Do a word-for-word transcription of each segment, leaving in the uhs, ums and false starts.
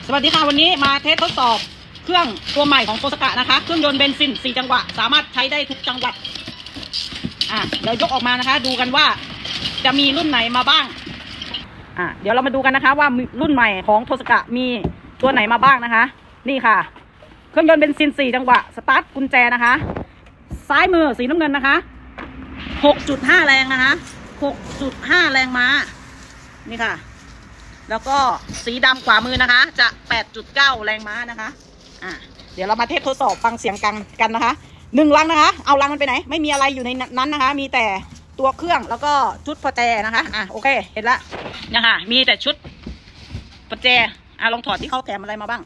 สวัสดีค่ะวันนี้มาเทสทดสอบเครื่องตัวใหม่ของโตสกะนะคะเครื่องยนต์เบนซินสี่จังหวะสามารถใช้ได้ทุกจังหวัดอ่ะเดี๋ยวยกออกมานะคะดูกันว่าจะมีรุ่นไหนมาบ้างอ่ะเดี๋ยวเรามาดูกันนะคะว่ารุ่นใหม่ของโตสกะมีตัวไหนมาบ้างนะคะนี่ค่ะเครื่องยนต์เบนซินสี่จังหวะสตาร์ทกุญแจนะคะซ้ายมือสีน้ำเงินนะคะ หกจุดห้า แรงนะคะ หกจุดห้า แรงม้านี่ค่ะแล้วก็สีดำขวามือนะคะจะ แปดจุดเก้า แรงม้านะคะอ่ะเดี๋ยวเรามาเทสทดสอบฟังเสียงกันกันนะคะหนึ่งลังนะคะเอาลังมันไปไหนไม่มีอะไรอยู่ในนั้นนะคะมีแต่ตัวเครื่องแล้วก็ชุดประแจนะคะอ่ะโอเคเห็นละเนี่ยค่ะมีแต่ชุดประแจอ่ะลองถอดที่เขาแถมอะไรมาบ้าง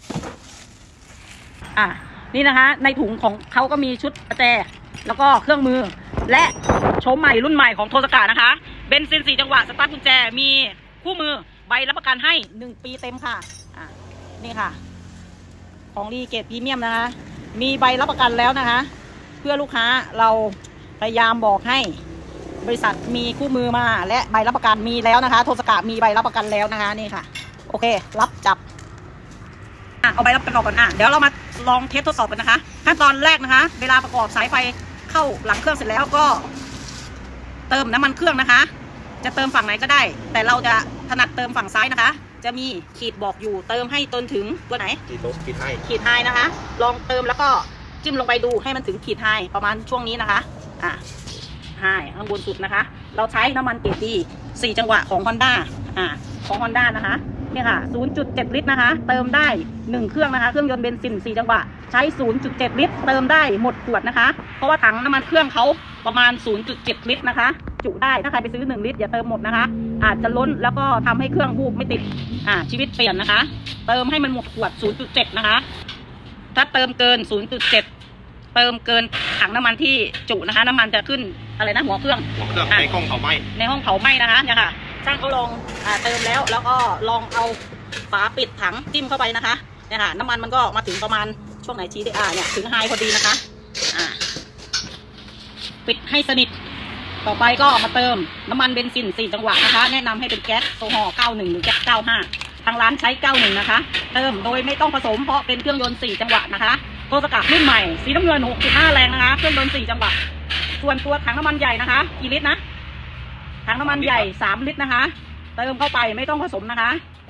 อ่ะนี่นะคะในถุงของเขาก็มีชุดประแจแล้วก็เครื่องมือและโฉมใหม่รุ่นใหม่ของโตสกะนะคะเบนซินสี่จังหวะสตาร์ทกุญแจมีคู่มือใบรับประกันให้หนึ่งปีเต็มค่ะอ่ะนี่ค่ะของดีเกรดพรีเมียมนะคะมีใบรับประกันแล้วนะคะเพื่อลูกค้าเราพยายามบอกให้บริษัทมีคู่มือมาและใบรับประกันมีแล้วนะคะโตสกะมีใบรับประกันแล้วนะคะนี่ค่ะโอเครับจับอ่ะเอาใบรับประกันออกก่อนอ่ะเดี๋ยวเรามาลองเทสทดสอบกันนะคะขั้นตอนแรกนะคะเวลาประกอบสายไฟเข้าหลังเครื่องเสร็จแล้วก็เติมน้ำมันเครื่องนะคะจะเติมฝั่งไหนก็ได้แต่เราจะถนัดเติมฝั่งซ้ายนะคะจะมีขีดบอกอยู่เติมให้จนถึงตัวไหนขีดลบขีดไฮขีดไฮนะคะลองเติมแล้วก็จิ้มลงไปดูให้มันถึงขีดไฮประมาณช่วงนี้นะคะอ่ะไฮข้างบนสุดนะคะเราใช้น้ำมันเกรดดีสี่จังหวะของ Honda อ่ะของ Honda นะคะเนี่ยค่ะ ศูนย์จุดเจ็ด ลิตรนะคะเติมได้หนึ่งเครื่องนะคะเครื่องยนต์เบนซินสี่จังหวะใช้ ศูนย์จุดเจ็ด ลิตรเติมได้หมดขวดนะคะเพราะว่าถังน้ำมันเครื่องเขาประมาณ ศูนย์จุดเจ็ด ลิตรนะคะจุได้ถ้าใครไปซื้อหนึ่งลิตรอย่าเติมหมดนะคะอาจจะล้นแล้วก็ทำให้เครื่องบูบไม่ติดอ่าชีวิตเปลี่ยนนะคะเติมให้มันหมดขวด ศูนย์จุดเจ็ด นะคะถ้าเติมเกิน ศูนย์จุดเจ็ด เติมเกินถังน้ำมันที่จุนะคะน้ำมันจะขึ้นอะไรนะหัวเครื่องหัวเครื่องในห้องเผาไหม้ในห้องเผาไหม้นะคะเนี่ยค่ะช่างเขาลองอ่าเติมแล้วแล้วก็ลองเอาฝาปิดถังจิ้มเข้าไปนะคะเนี่ยค่ะน้ำมันมันก็มาถึงประมาณช่วงไหนชี้ได้อ่าเนี่ยถึงไฮพอดีนะคะอ่าปิดให้สนิทต่อไปก็มาเติมน้ำมันเบนซินสี่จังหวะนะคะแนะนำให้เป็นแก๊สโซฮอล์เก้าสิบเอ็ดหรือแก๊สเก้าสิบห้าทางร้านใช้เก้าสิบเอ็ดนะคะเติมโดยไม่ต้องผสมเพราะเป็นเครื่องยนต์สี่จังหวะนะคะโตสกะรุ่นใหม่สีน้ำเงิน หกจุดห้า แรงนะคะเครื่องยนต์สี่จังหวะส่วนตัวถังน้ำมันใหญ่นะคะกี่ลิตรนะถังน้ำมันใหญ่สามลิตรนะคะเติมเข้าไปไม่ต้องผสมนะคะ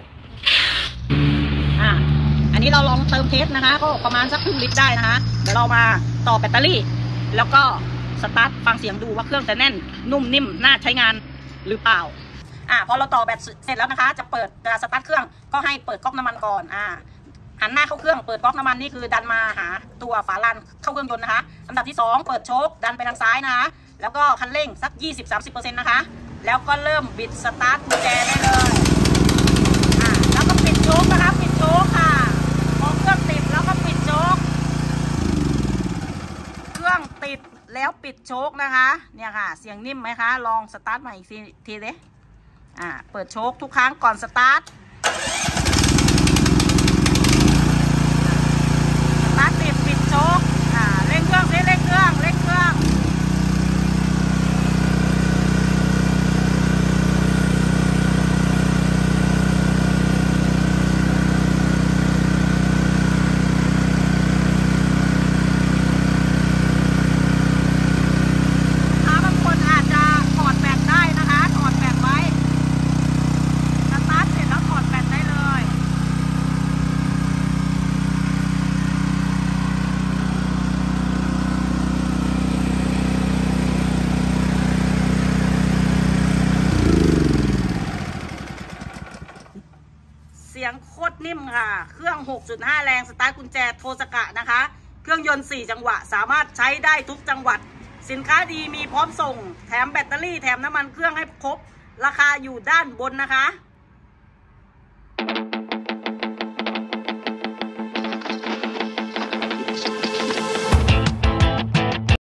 อ่าอันนี้เราลองเติมเทสนะคะก็ประมาณสักครึ่งลิตรได้นะคะเดี๋ยวเรามาต่อแบตเตอรี่แล้วก็สตาร์ทฟังเสียงดูว่าเครื่องจะแน่นนุ่มนิ่มน่าใช้งานหรือเปล่าอ่าพอเราต่อแบตเสร็จแล้วนะคะจะเปิดสตาร์ทเครื่องก็ให้เปิดก๊อกน้ำมันก่อนอ่าหันหน้าเข้าเครื่องเปิดก๊อกน้ำมันนี่คือดันมาหาตัวฝาลันเข้าเครื่องยนต์นะคะอันดับที่สองเปิดโชคดันไปทางซ้ายนะคะแล้วก็คันเร่งสัก ยี่สิบถึงสามสิบเปอร์เซ็นต์ นะคะแล้วก็เริ่มบิดสตาร์ทกุญแจได้เลยอ่าแล้วก็ปิดโชคนะคะปิดโชคค่ะพอเครื่องติดแล้วก็ปิดโชคเครื่องติดแล้วปิดโชคนะคะเนี่ยค่ะเสียงนิ่มไหมคะลองสตาร์ทใหม่อีกทีเลยอ่าเปิดโชคทุกครั้งก่อนสตาร์ทสตาร์ทติดปิดโชคอ่าเร่งเครื่องซิเร่งเครื่องเร่งเครื่องเสียงโคตรนิ่มค่ะเครื่อง หกจุดห้า แรงสตาร์ทกุญแจโตสกะนะคะเครื่องยนต์สี่จังหวะสามารถใช้ได้ทุกจังหวัดสินค้าดีมีพร้อมส่งแถมแบตเตอรี่แถมน้ำมันเครื่องให้ครบราคาอยู่ด้านบนนะคะ